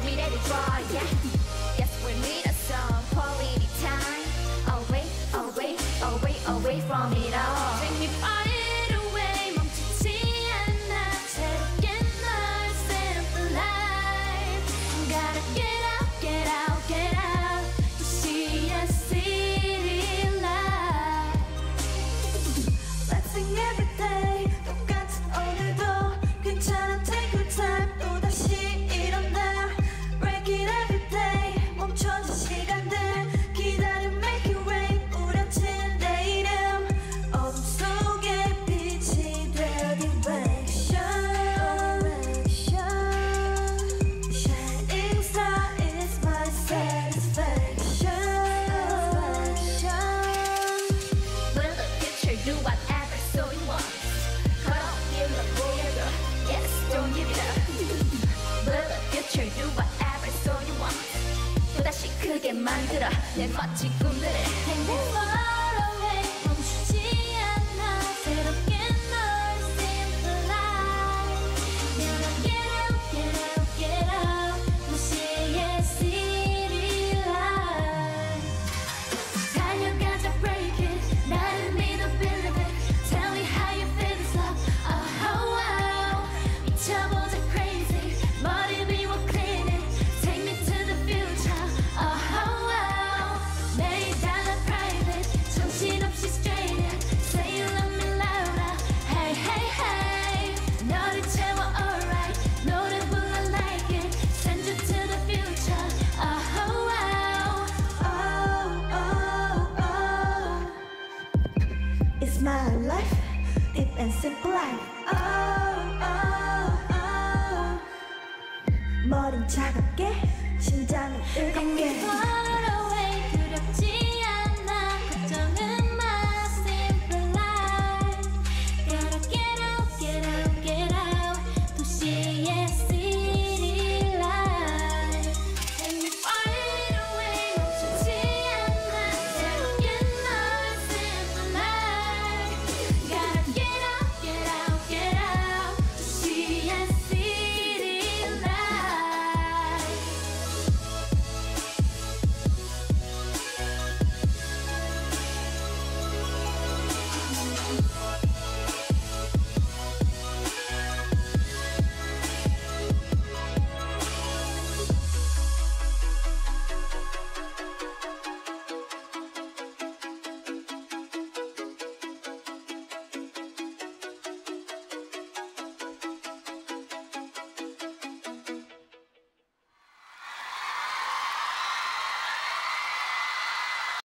be ready to draw, yeah. Yes, we need a song, quality time. Away, away, away, away from it all. Take me far away, 멈추지 않아. 새롭게 널 set up alive. Gotta get out, get out, get out to see a city light. Let's sing every day, 똑같은 오늘도 괜찮아. Take your time, 또다시 일어나. Break it every day, 멈춰진 시간들 기다려. Make it rain, 우려진 내 이름 어둠 속에 빛이 되어 direction. Shining star is my satisfaction. Will the future do whatever so you want? Cut off, give up, boy, yes, don't give it up. Will the future do whatever so you want? 또다시 크게 만들어 내 멋진 꿈들을. Take me far away, 멈추지 않아. 새롭게 널 simplify. Get out, get out, get out 도시의 city light. 달려가자, break it. 나를 믿어, believe it. Tell me how you feel this love. Oh wow. 미쳐보자, crazy. 머리 비워, clean it. Take me to the future. Oh wow. 매일 달라, private. 정신없이 straight it. Say you love me louder. Hey, hey, hey. 너를 채워, alright. 노래 불러 like it. Send you to the future. Oh wow. Oh, oh, oh. It's my life, deep and simple life. Oh, oh, oh. 머린 차갑게, 심장은 뜨겁게.